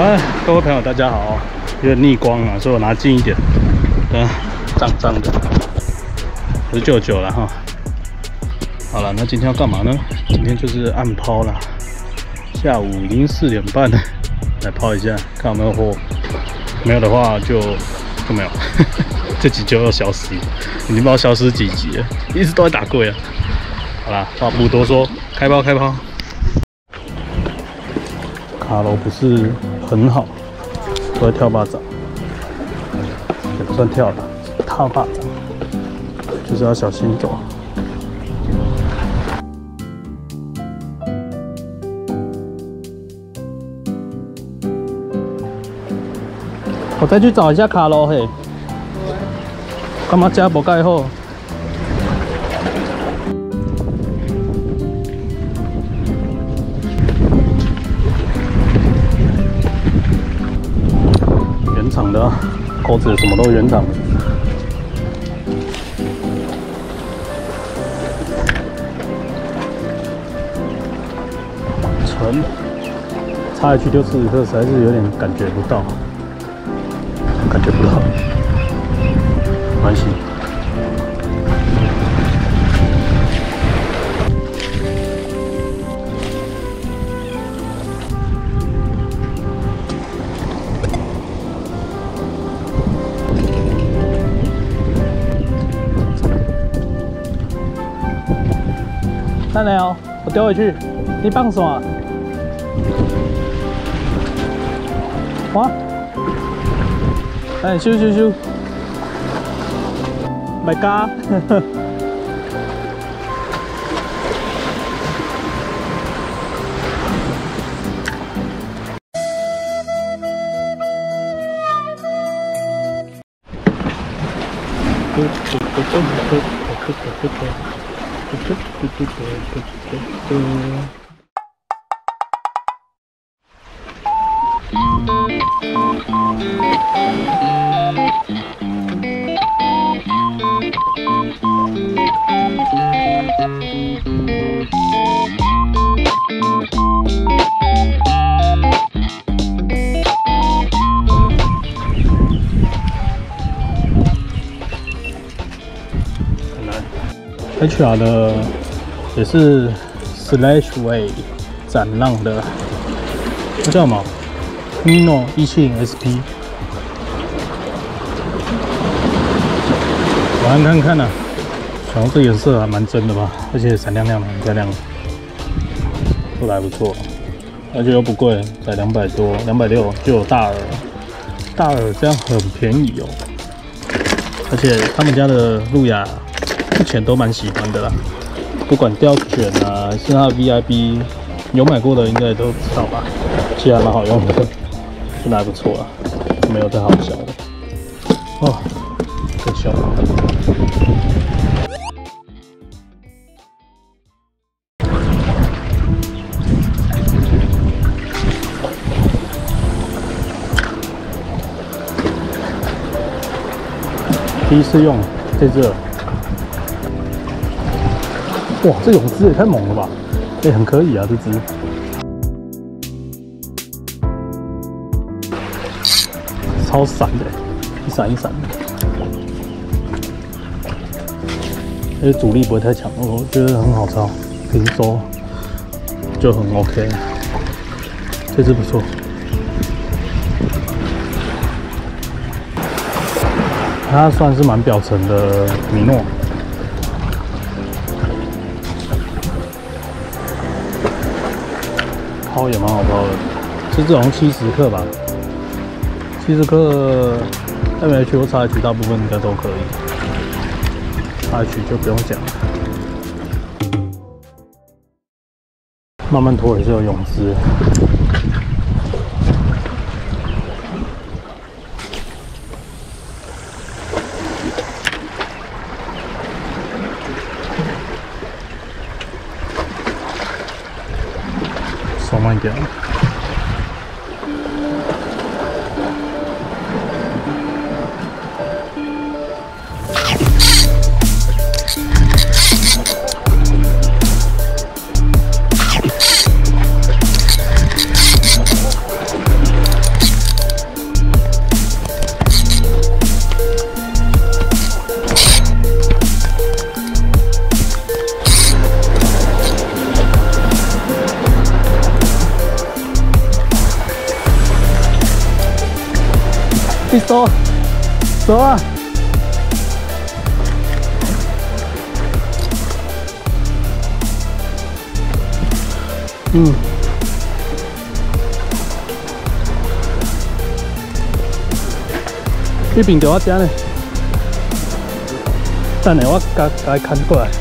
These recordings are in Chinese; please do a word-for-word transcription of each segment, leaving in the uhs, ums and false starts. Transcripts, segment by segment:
哎，各位朋友，大家好！有点逆光啊，所以我拿近一点。嗯，脏脏的，不是舅舅了哈。好了，那今天要干嘛呢？今天就是暗抛啦。下午已经四点半了，来抛一下，看有没有货。没有的话就就没有。这集就要消失了，已经不知道消失几集了，一直都在打柜啊。好啦，话不多说，开抛开抛。卡楼不是很好，都在跳巴掌，也不算跳了，踏巴掌，就是要小心走。我再去找一下卡楼嘿，干嘛家不盖好？原厂的、啊，钩子什么都原厂的。沉，插下去就四十克，实在是有点感觉不到。感觉不到，没关系。看来哦，我丢回去，你放什么？哇！哎，咻咻咻 ！My God！ H R 的也是 Slash Way 斩浪的，这叫什么 ？Mino 一七零 S P， 晚上看看呢、啊，然后这颜色还蛮真的吧，而且闪亮亮的，很漂亮，做的还不错，而且又不贵，才两百多，两百六就有大耳，大耳这样很便宜哦，而且他们家的路亚。目前都蛮喜欢的啦，不管吊卷啊，还是它的 V I B， 有买过的应该都知道吧？其实还蛮好用的，真的还不错啊，没有再好小的。哦，更小。第一次用这只。哇，这泳姿也太猛了吧！也、欸、很可以啊，这只。超闪的，一闪一闪的。而且阻力不会太强，我觉得很好操，平收就很 OK。这只不错。它算是蛮表层的米诺。抛也蛮好抛的，是这种七十克吧，七十克 M H 或 X H 大部分应该都可以 ，X H 就不用讲了。慢慢拖也是有泳姿。手慢一点。 你走，走啊！嗯。你边着我遮呢？等下我甲甲伊牵过来。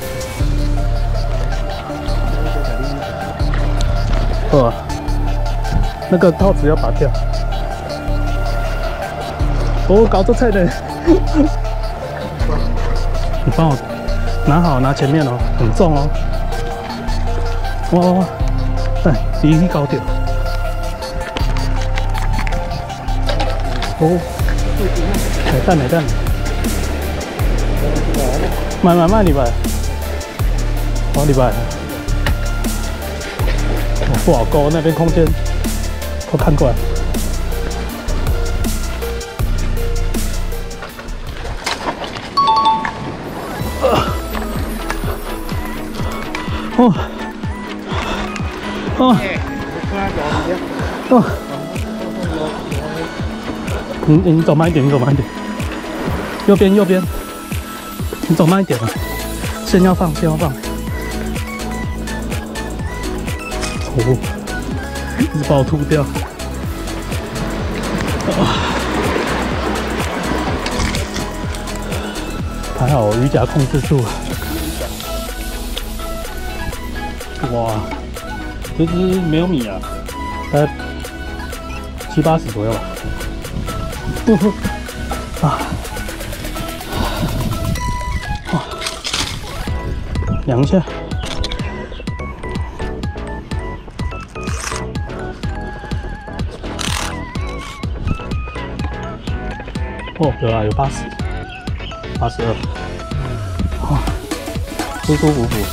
好啊，那个套子要拔掉。哦，搞错菜呢。你帮我拿好，拿前面哦，很重哦。哇哇哇！哎，第一搞掉。哦。 嚟得嚟得，慢慢慢，禮拜，好禮拜，不好勾，那邊空間，我看過來。哦，哦，哦，你你走慢一點，你走慢一點。 右边，右边，你走慢一点啊！线要放，线要放。哦，一直把我吐掉。还好我鱼夹控制住了。哇，这只没有米啊，大概七八十左右吧。啊。 量一下，哦，有啊，有八十，八十二，啊，舒舒服服。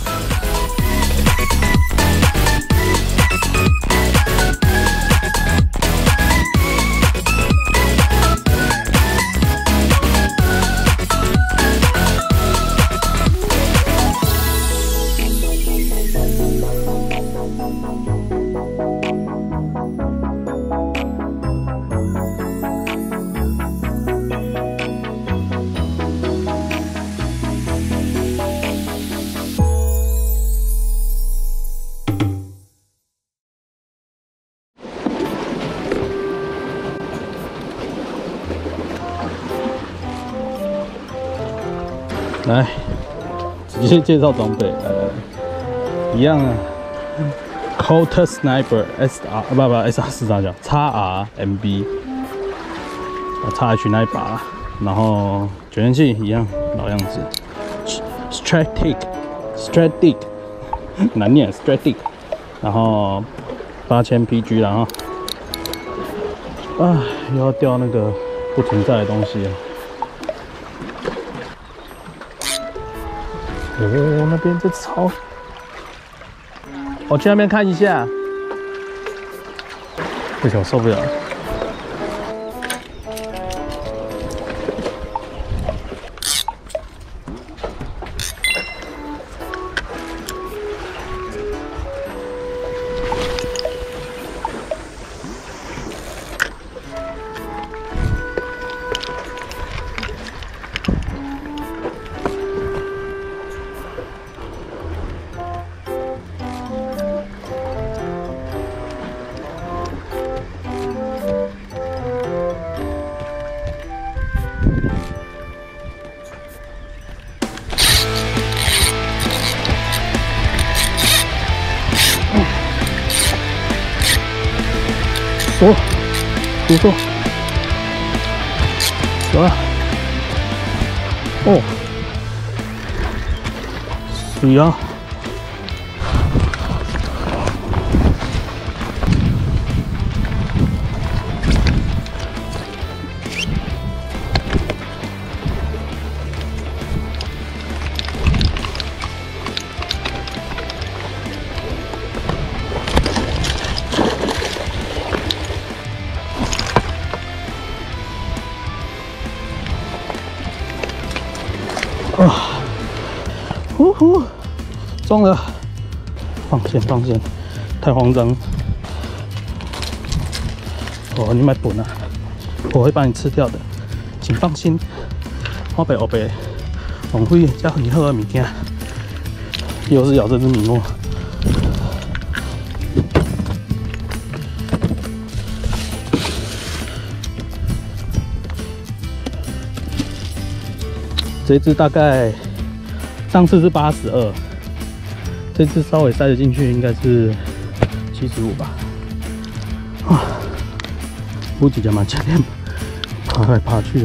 来，直接介绍装备，呃，一样啊 ，Colt Sniper S R 啊不不 S R 是啥讲 ？X R M B， X H 那一把，然后卷烟器一样老样子 ，Strategic Strategic 难念 Strategic， 然后八千 P G 然后啊又要掉那个不存在的东西了。 哦，那边在吵，我去那边看一下。不行，我受不了了。走，不错，走了。哦，水啊！啊，呼呼，中了！放线，放线，太慌张。哦，你买本啊？ 我会把你吃掉的，请放心。我袂黑白浪费遮很好的物件，又是咬这只米墨。这只大概上次是八十二，这只稍微塞得进去，应该是七十五吧。啊，不几家蛮强烈，爬来爬去的。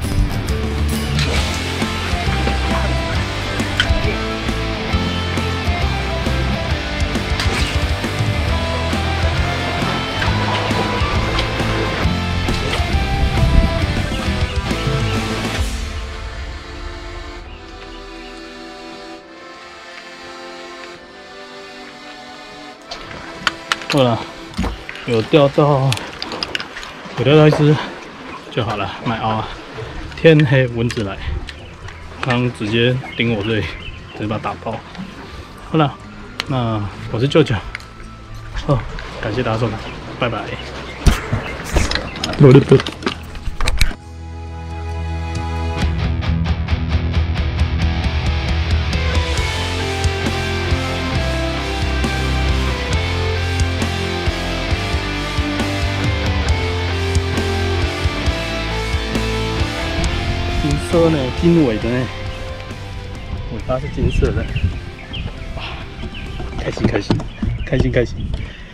好了，有钓到，有钓到一只就好了。买螯啊，天黑蚊子来，刚直接叮我这里，直接把它打爆。好了，那我是舅舅，哦，感谢大家收看，拜拜。金色呢，金尾的呢，尾巴是金色的，哇，开心开心，开心开心。